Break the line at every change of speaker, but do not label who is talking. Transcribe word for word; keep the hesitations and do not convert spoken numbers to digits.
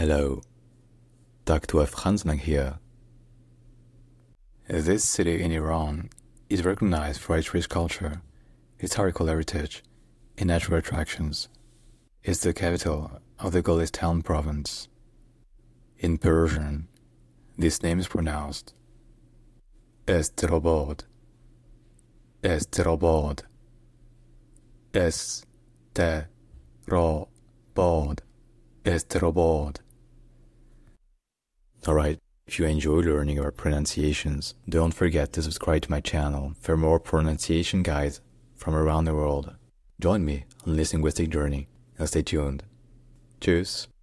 Hello, Doctor Franz here. This city in Iran is recognized for its rich culture, historical heritage, and natural attractions. It's the capital of the Golestan Province. In Persian, this name is pronounced Esterabad, Esterabad, Esterabad, Esterabad. Alright, if you enjoy learning our pronunciations, don't forget to subscribe to my channel for more pronunciation guides from around the world. Join me on this linguistic journey and stay tuned. Tschüss.